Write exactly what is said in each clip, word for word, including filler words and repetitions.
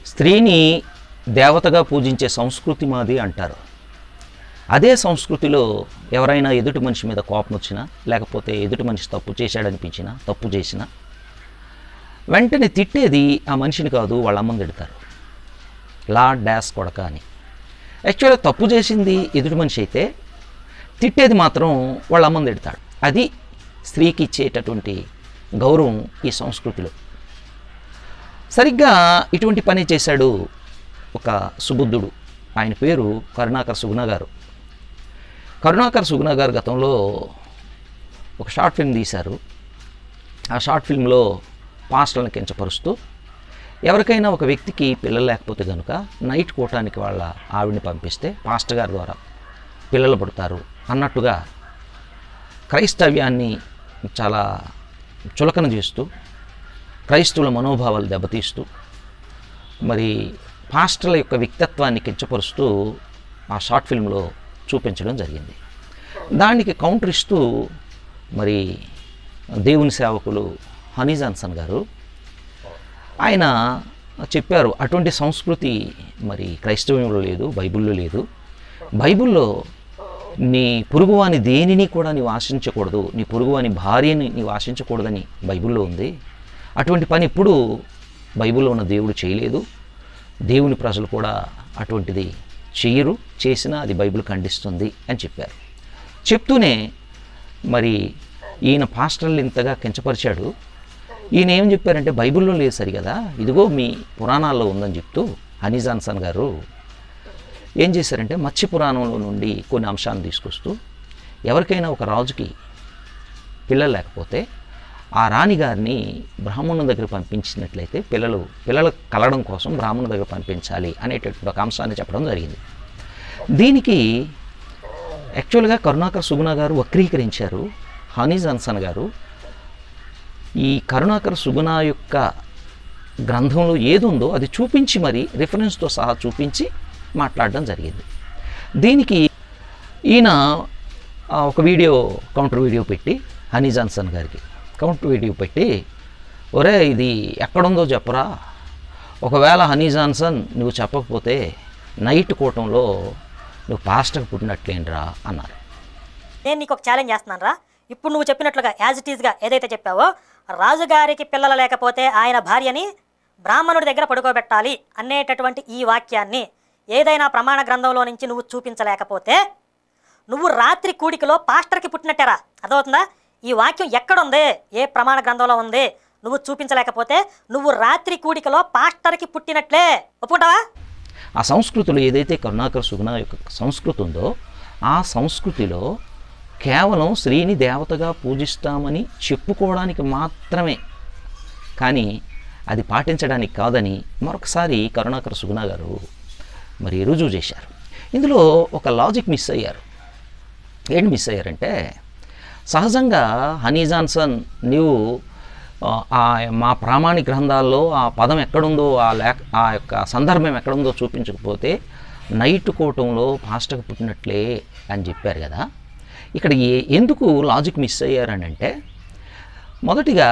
స్త్రీని దేవతగా పూజించే సంస్కృతి మాది అంటారు. అదే సంస్కృతిలో ఎవరైనా ఎదుటి మనిషి మీద కోపం వచ్చినా, లేకపోతే ఎదుటి మనిషి తప్పు చేశాడనిపించినా, తప్పు చేసినా వెంటనే తిట్టేది ఆ మనిషిని కాదు, వాళ్ళ అమ్మని తిడతారు. లా డాష్ కొడక అని. యాక్చువల్గా తప్పు చేసింది ఎదుటి మనిషి అయితే తిట్టేది మాత్రం వాళ్ళ అమ్మని తిడతాడు. అది స్త్రీకి ఇచ్చేటటువంటి గౌరవం ఈ సంస్కృతిలో. సరిగ్గా ఇటువంటి పని చేశాడు ఒక సుబుద్ధుడు. ఆయన పేరు కరుణాకర్ సుగుణ గారు. కరుణాకర్ సుగుణ గారు గతంలో ఒక షార్ట్ ఫిల్మ్ తీశారు. ఆ షార్ట్ ఫిల్మ్లో పాస్టర్లను కించపరుస్తూ, ఎవరికైనా ఒక వ్యక్తికి పిల్లలు లేకపోతే కనుక నైట్ కూటానికి వాళ్ళ ఆవిడని పంపిస్తే పాస్టర్ గారి ద్వారా పిల్లలు పుడతారు అన్నట్టుగా క్రైస్తవ్యాన్ని చాలా చులకన చేస్తూ, క్రైస్తవుల మనోభావాలు దెబ్బతీస్తూ, మరి పాస్టర్ల యొక్క వ్యక్తిత్వాన్ని కించపరుస్తూ ఆ షార్ట్ ఫిల్మ్లో చూపించడం జరిగింది. దానికి కౌంటర్ ఇస్తూ మరి దేవుని సేవకులు హనీ జాన్సన్ గారు ఆయన చెప్పారు, అటువంటి సంస్కృతి మరి క్రైస్తవంలో లేదు, బైబిల్లో లేదు. బైబిల్లో నీ పొరుగువాని దేనిని కూడా నీవు ఆశించకూడదు, నీ పొరుగువాని భార్యని నీవు ఆశించకూడదని బైబిల్లో ఉంది. అటువంటి పని ఎప్పుడు బైబిల్లో ఉన్న దేవుడు చేయలేదు, దేవుని ప్రజలు కూడా అటువంటిది చేయరు, చేసినా అది బైబిల్ ఖండిస్తుంది అని చెప్పారు. చెప్తూనే మరి ఈయన పాస్టర్లు ఇంతగా కించపరిచాడు. ఈయన ఏం చెప్పారంటే, బైబిల్లో లేదు సరి కదా, ఇదిగో మీ పురాణాల్లో ఉందని చెప్తూ హనీ జాన్సన్ గారు ఏం చేశారంటే మత్స్య పురాణంలో నుండి కొన్ని అంశాలను తీసుకొస్తూ, ఎవరికైనా ఒక రాజుకి పిల్లలు లేకపోతే ఆ రాణిగారిని బ్రాహ్మణుల దగ్గర పంపించినట్లయితే పిల్లలు పిల్లలు కలగడం కోసం బ్రాహ్మణుల దగ్గర పంపించాలి అనేటటువంటి ఒక అంశాన్ని చెప్పడం జరిగింది. దీనికి యాక్చువల్గా కరుణాకర్ సుగుణ గారు వక్రీకరించారు. హనీ జాన్సన్ గారు ఈ కరుణాకర్ సుగుణ యొక్క గ్రంథంలో ఏది ఉందో అది చూపించి మరి రిఫరెన్స్తో సహా చూపించి మాట్లాడడం జరిగింది. దీనికి ఈయన ఒక వీడియో కౌంటర్ వీడియో పెట్టి హనీ జాన్సన్ గారికి కౌంటర్ వీడియో పెట్టి, ఒరే ఇది ఎక్కడుందో చెప్పరా, ఒకవేళ హనీ జాన్సన్ నువ్వు చెప్పకపోతే నైట్ కూటంలో నువ్వు పాస్టర్కి పుట్టినట్లేంట్రా అన్నారు. నేను నీకు ఒక ఛాలెంజ్ చేస్తున్నాను రా. ఇప్పుడు నువ్వు చెప్పినట్లుగా యాజ్ ఇట్ ఈస్గా ఏదైతే చెప్పావో, రాజుగారికి పిల్లలు లేకపోతే ఆయన భార్యని బ్రాహ్మణుడి దగ్గర పడుకోబెట్టాలి అనేటటువంటి ఈ వాక్యాన్ని ఏదైనా ప్రమాణ గ్రంథంలో నుంచి నువ్వు చూపించలేకపోతే నువ్వు రాత్రి కూడికలో పాస్టర్కి పుట్టినట్టేరా. అర్థమవుతుందా? ఈ వాక్యం ఎక్కడుంది, ఏ ప్రమాణ గ్రంథంలో ఉంది, నువ్వు చూపించలేకపోతే నువ్వు రాత్రి కూడికలో పాస్టర్కి పుట్టినట్లే. ఒప్పుకుంటావా? ఆ సంస్కృతిలో ఏదైతే కరుణాకర్ సుగుణ యొక్క సంస్కృతి ఉందో ఆ సంస్కృతిలో కేవలం స్త్రీని దేవతగా పూజిస్తామని చెప్పుకోవడానికి మాత్రమే, కానీ అది పాటించడానికి కాదని మరొకసారి కరుణాకర్ సుగుణ గారు మరి రుజువు చేశారు. ఇందులో ఒక లాజిక్ మిస్ అయ్యారు. ఏంటి మిస్ అయ్యారంటే, సహజంగా హనీ జాన్సన్ నీవు మా ప్రామాణిక గ్రంథాల్లో ఆ పదం ఎక్కడుందో, ఆ లేక ఆ యొక్క సందర్భం ఎక్కడుందో చూపించకపోతే నైట్ కూటంలో పాస్టర్కి పుట్టినట్లే అని చెప్పారు కదా. ఇక్కడ ఏ ఎందుకు లాజిక్ మిస్ అయ్యారని అంటే, మొదటిగా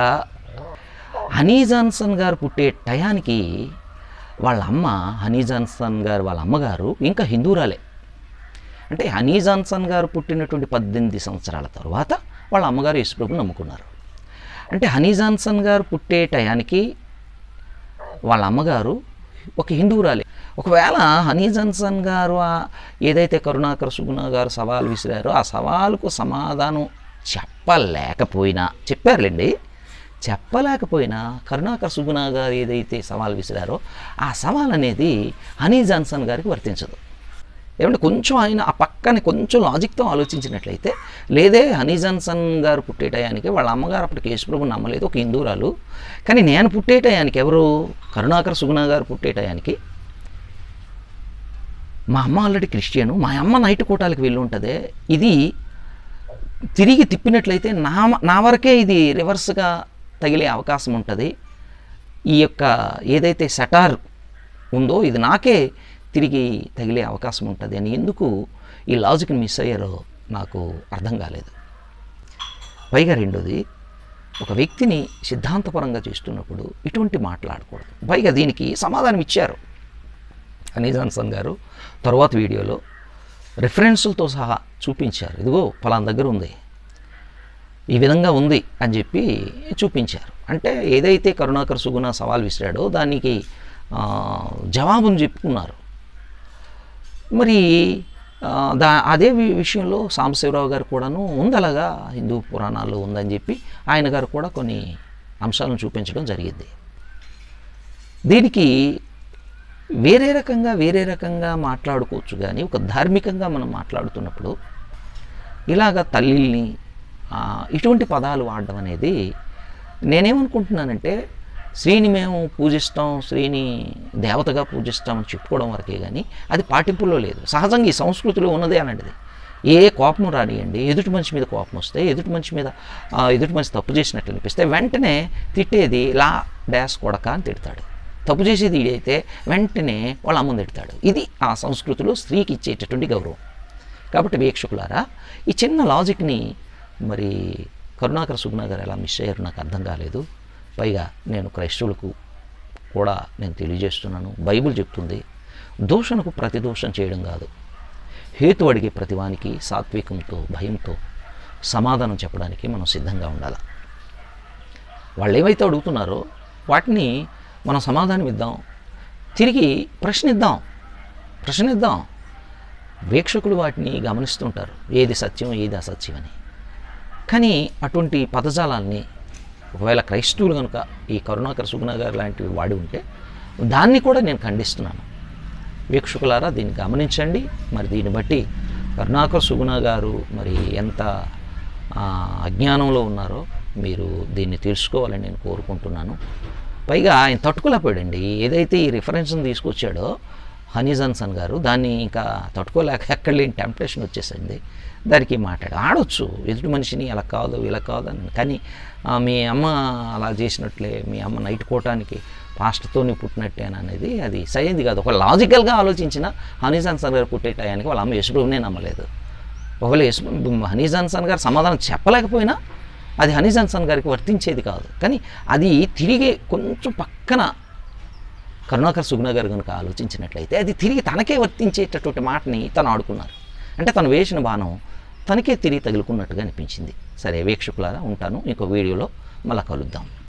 హనీ జాన్సన్ గారు పుట్టే టయానికి వాళ్ళ అమ్మ హనీ జాన్సన్ గారు వాళ్ళ అమ్మగారు ఇంకా హిందూరాలే. అంటే హనీ జాన్సన్ గారు పుట్టినటువంటి పద్దెనిమిది సంవత్సరాల తర్వాత వాళ్ళ అమ్మగారు యేసుప్రభుని నమ్ముకున్నారు. అంటే హనీ జాన్సన్ గారు పుట్టే టయానికి వాళ్ళ అమ్మగారు ఒక హిందూరాలే. ఒకవేళ హనీ జాన్సన్ గారు ఏదైతే కరుణాకర్ సుగుణ గారు సవాల్ విసిరారో ఆ సవాలుకు సమాధానం చెప్పలేకపోయినా, చెప్పారులేండి, చెప్పలేకపోయినా కరుణాకర్ సుగుణ గారు ఏదైతే సవాల్ విసిరారో ఆ సవాల్ అనేది హనీ జాన్సన్ గారికి వర్తించదు. ఏమంటే కొంచెం ఆయన ఆ పక్కనే కొంచెం లాజిక్తో ఆలోచించినట్లయితే, లేదే హనీ జాన్సన్ గారు పుట్టే టయానికి వాళ్ళ అమ్మగారు అప్పటికి యేసుప్రభుని నమ్మలేదు, ఒక హిందూరాలు. కానీ నేను పుట్టే టయానికి ఎవరు కరుణాకర్ సుగుణ గారు పుట్టే టయానికి మా అమ్మ ఆల్రెడీ క్రిస్టియను, మా అమ్మ నైట్ కూటాలకు వెళ్ళి ఉంటుంది. ఇది తిరిగి తిప్పినట్లయితే నా నా వరకే ఇది రివర్స్గా తగిలే అవకాశం ఉంటుంది. ఈ యొక్క ఏదైతే సెటార్ ఉందో ఇది నాకే తిరిగి తగిలే అవకాశం ఉంటుంది అని ఎందుకు ఈ లాజిక్ని మిస్ అయ్యారో నాకు అర్థం కాలేదు. పైగా రెండోది, ఒక వ్యక్తిని సిద్ధాంతపరంగా చేస్తున్నప్పుడు ఇటువంటి మాట్లాడకూడదు. పైగా దీనికి సమాధానం ఇచ్చారు. హనీ జాన్సన్ గారు తర్వాత వీడియోలో రిఫరెన్సులతో సహా చూపించారు. ఇదిగో పలానా దగ్గర ఉంది, ఈ విధంగా ఉంది అని చెప్పి చూపించారు. అంటే ఏదైతే కరుణాకర్ సుగుణ సవాల్ విసిరాడో దానికి జవాబును చెప్పుకున్నారు. మరి దా అదే విషయంలో సాంబశివరావు గారు కూడాను ఉంది, అలాగా హిందూ పురాణాల్లో ఉందని చెప్పి ఆయన గారు కూడా కొన్ని అంశాలను చూపించడం జరిగింది. దీనికి వేరే రకంగా వేరే రకంగా మాట్లాడుకోవచ్చు, కానీ ఒక ధార్మికంగా మనం మాట్లాడుతున్నప్పుడు ఇలాగ తల్లిల్ని ఇటువంటి పదాలు వాడడం అనేది నేనేమనుకుంటున్నానంటే, శ్రీని మేము పూజిస్తాం, శ్రీని దేవతగా పూజిస్తామని చెప్పుకోవడం వరకే కానీ అది పాటింపులో లేదు. సహజంగా ఈ సంస్కృతిలో ఉన్నదే అలాంటిది. ఏ కోపం రానియండి, ఎదుటి మనిషి మీద కోపం వస్తే, ఎదుటి మనిషి మీద ఎదుటి మనిషి తప్పు చేసినట్లు అనిపిస్తే వెంటనే తిట్టేది లా డాష్ కొడక అని తిడతాడు. తప్పు చేసేది ఈడైతే వెంటనే వాళ్ళ అమ్మని తిడతాడు. ఇది ఆ సంస్కృతిలో స్త్రీకి ఇచ్చేటటువంటి గౌరవం. కాబట్టి వీక్షకులారా, ఈ చిన్న లాజిక్ని మరి కరుణాకర్ సుగుణ గారు ఎలా మిస్ అయ్యారు నాకు అర్థం కాలేదు. పైగా నేను క్రైస్తవులకు కూడా నేను తెలియజేస్తున్నాను, బైబిల్ చెప్తుంది దూషణకు ప్రతిదోషం చేయడం కాదు, హేతు అడిగే ప్రతివానికి సాత్వికంతో భయంతో సమాధానం చెప్పడానికి మనం సిద్ధంగా ఉండాలి. వాళ్ళు ఏవైతే అడుగుతున్నారో వాటిని మనం సమాధానం ఇద్దాం, తిరిగి ప్రశ్నిద్దాం ప్రశ్నిద్దాం వీక్షకులు వాటిని గమనిస్తుంటారు, ఏది సత్యం ఏది అసత్యం అని. కానీ అటువంటి పదజాలాన్ని ఒకవేళ క్రైస్తవులు కనుక ఈ కరుణాకర్ సుగుణ గారు లాంటివి వాడి ఉంటే దాన్ని కూడా నేను ఖండిస్తున్నాను. వీక్షకులారా, దీన్ని గమనించండి. మరి దీన్ని బట్టి కరుణాకర్ సుగుణ గారు మరి ఎంత అజ్ఞానంలో ఉన్నారో మీరు దీన్ని తెలుసుకోవాలని నేను కోరుకుంటున్నాను. పైగా ఆయన తట్టుకోలేకపోయాడండి. ఏదైతే ఈ రిఫరెన్స్ని తీసుకొచ్చాడో హనీ జాన్సన్ గారు, దాన్ని ఇంకా తట్టుకోలేక ఎక్కడ లేని టెంప్టేషన్ వచ్చేసింది. దానికి మాట్లాడు ఆడొచ్చు ఎదుటి మనిషిని అలా కాదు ఇలా కాదు అని. కానీ మీ అమ్మ అలా చేసినట్లే, మీ అమ్మ నైట్ కోటానికి పాస్టర్తోని పుట్టినట్టే అనేది అది సరైనది కాదు. ఒక లాజికల్గా ఆలోచించిన హనీ జాన్సన్ గారు పుట్టే టయానికి వాళ్ళ అమ్మ యేసుప్రభునే నమ్మలేదు. ఒకవేళ యేసు హనీ జాన్సన్ గారు సమాధానం చెప్పలేకపోయినా అది హనీ జాన్సన్ గారికి వర్తించేది కాదు. కానీ అది తిరిగి కొంచెం పక్కన కరుణాకర్ సుగుణ గారు కనుక ఆలోచించినట్లయితే అది తిరిగి తనకే వర్తించేటటువంటి మాటని తను ఆడుకున్నారు. అంటే తను వేసిన బాణం తనకే తిరిగి తగులుకున్నట్టుగా అనిపించింది. సరే వీక్షకులారా, ఉంటాను. ఇంకో వీడియోలో మళ్ళీ కలుద్దాం.